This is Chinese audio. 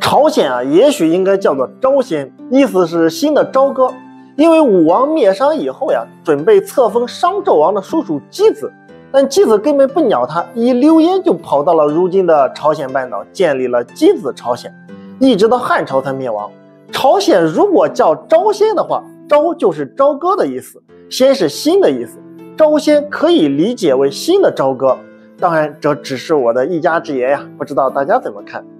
朝鲜啊，也许应该叫做朝鲜，意思是新的朝歌。因为武王灭商以后呀，准备册封商纣王的叔叔箕子，但箕子根本不鸟他，一溜烟就跑到了如今的朝鲜半岛，建立了箕子朝鲜，一直到汉朝才灭亡。朝鲜如果叫朝鲜的话，朝就是朝歌的意思，鲜是新的意思，朝鲜可以理解为新的朝歌。当然，这只是我的一家之言呀，不知道大家怎么看。